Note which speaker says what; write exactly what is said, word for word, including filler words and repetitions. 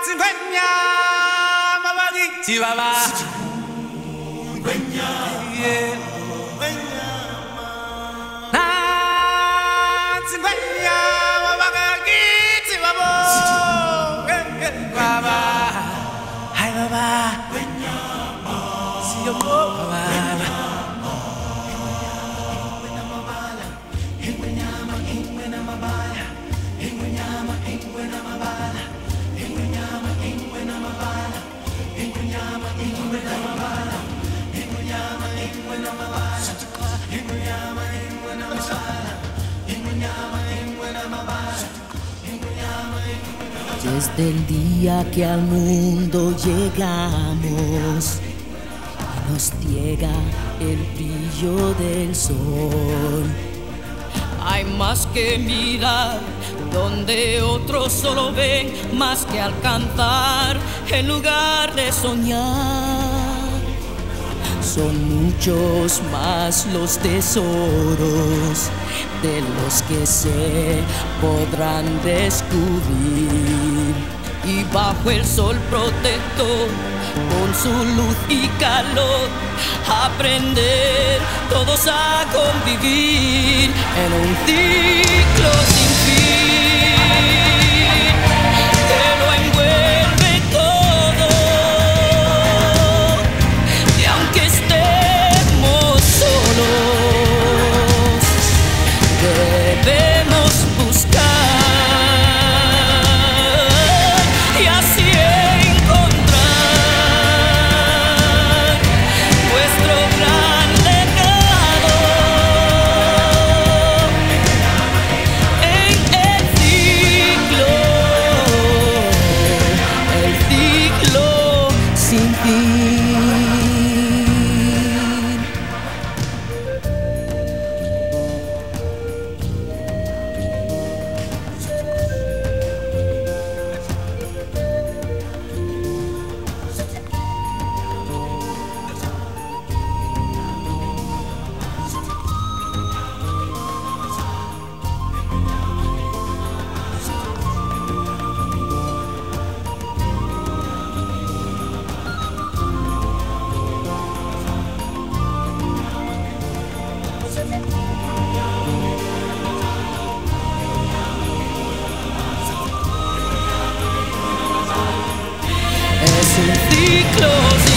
Speaker 1: Cigüeña, mamari, chivaba. Cigüeña, na, cigüeña, mamari, chivaba. Baba, hi baba, si yo baba.
Speaker 2: Desde el día que al mundo llegamos y nos ciega el brillo del sol, hay más que mirar donde otros solo ven, más que alcanzar en lugar de soñar. Son muchos más los tesoros de los que se podrán descubrir, y bajo el sol protector, con su luz y calor, aprender todos a convivir en un ciclo sin fin que lo envuelve todo. Y aunque estemos solos, debemos buscar y así encontrar nuestro gran legado en el ciclo, el ciclo sin fin. Es un ciclo sin